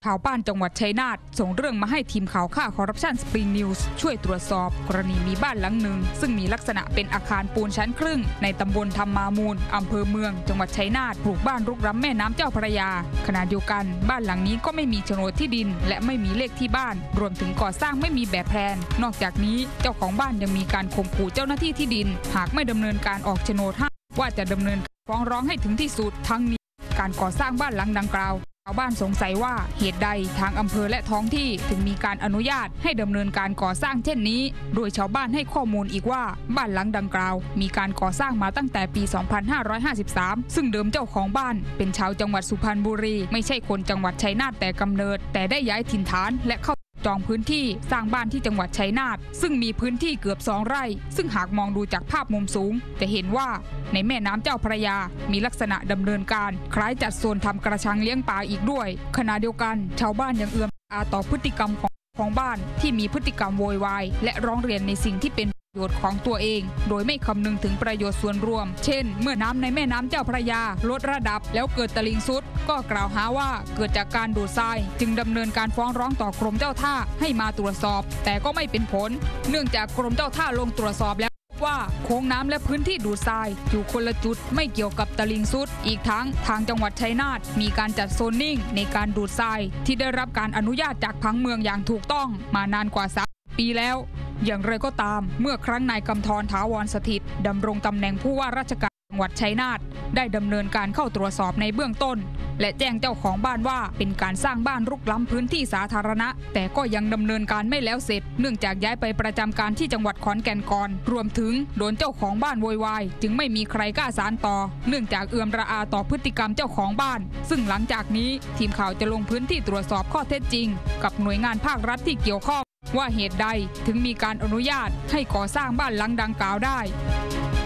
ข่าวบ้านจังหวัดชัยนาทส่งเรื่องมาให้ทีมข่าวข่าคอร์รัปชันสปริงนิวส์ช่วยตรวจสอบกรณีมีบ้านหลังหนึ่งซึ่งมีลักษณะเป็นอาคารปูนชั้นครึ่งในตำบลธรรมามูลอำเภอเมืองจังหวัดชัยนาทปลูกบ้านรุกล้ำแม่น้ำเจ้าพระยาขณะเดียวกันบ้านหลังนี้ก็ไม่มีโฉนดที่ดินและไม่มีเลขที่บ้านรวมถึงก่อสร้างไม่มีแบบแผนนอกจากนี้เจ้าของบ้านยังมีการข่มขู่เจ้าหน้าที่ที่ดินหากไม่ดำเนินการออกโฉนดให้ว่าจะดำเนินฟ้องร้องให้ถึงที่สุดทั้งนี้การก่อสร้างบ้านหลังดังกล่าวชาวบ้านสงสัยว่าเหตุใดทางอำเภอและท้องที่ถึงมีการอนุญาตให้ดำเนินการก่อสร้างเช่นนี้โดยชาวบ้านให้ข้อมูลอีกว่าบ้านหลังดังกล่าวมีการก่อสร้างมาตั้งแต่ปี 2553 ซึ่งเดิมเจ้าของบ้านเป็นชาวจังหวัดสุพรรณบุรีไม่ใช่คนจังหวัดชัยนาทแต่กำเนิดแต่ได้ย้ายถิ่นฐานและเข้าจองพื้นที่สร้างบ้านที่จังหวัดชัยนาทซึ่งมีพื้นที่เกือบ2 ไร่ซึ่งหากมองดูจากภาพมุมสูงจะเห็นว่าในแม่น้ำเจ้าพระยามีลักษณะดำเนินการคล้ายจัดโซนทำกระชังเลี้ยงปลาอีกด้วยขณะเดียวกันชาวบ้านยังเอื้อมต่อพฤติกรรมของบ้านที่มีพฤติกรรมโวยวายและร้องเรียนในสิ่งที่เป็นประโยชน์ของตัวเองโดยไม่คำนึงถึงประโยชน์ส่วนรวมเช่นเมื่อน้ำในแม่น้ำเจ้าพระยาลดระดับแล้วเกิดตลิ่งซุดก็กล่าวหาว่าเกิดจากการดูดทรายจึงดำเนินการฟ้องร้องต่อกรมเจ้าท่าให้มาตรวจสอบแต่ก็ไม่เป็นผลเนื่องจากกรมเจ้าท่าลงตรวจสอบแล้วว่าโค้งน้ำและพื้นที่ดูดทรายอยู่คนละจุดไม่เกี่ยวกับตลิ่งซุดอีกทั้งทางจังหวัดชัยนาทมีการจัดโซนนิ่งในการดูดทรายที่ได้รับการอนุญาตจากผังเมืองอย่างถูกต้องมานานกว่า3 ปีแล้วอย่างไรก็ตามเมื่อครั้งนายกำธรถาวรสถิตดำรงตำแหน่งผู้ว่าราชการจังหวัดชัยนาทได้ดำเนินการเข้าตรวจสอบในเบื้องต้นและแจ้งเจ้าของบ้านว่าเป็นการสร้างบ้านรุกล้ำพื้นที่สาธารณะแต่ก็ยังดำเนินการไม่แล้วเสร็จเนื่องจากย้ายไปประจำการที่จังหวัดขอนแก่นก่อนรวมถึงโดนเจ้าของบ้านโวยวายจึงไม่มีใครกล้าสานต่อเนื่องจากเอื่อมระอาต่อพฤติกรรมเจ้าของบ้านซึ่งหลังจากนี้ทีมข่าวจะลงพื้นที่ตรวจสอบข้อเท็จจริงกับหน่วยงานภาครัฐที่เกี่ยวข้องว่าเหตุใดถึงมีการอนุญาตให้ก่อสร้างบ้านหลังดังกล่าวได้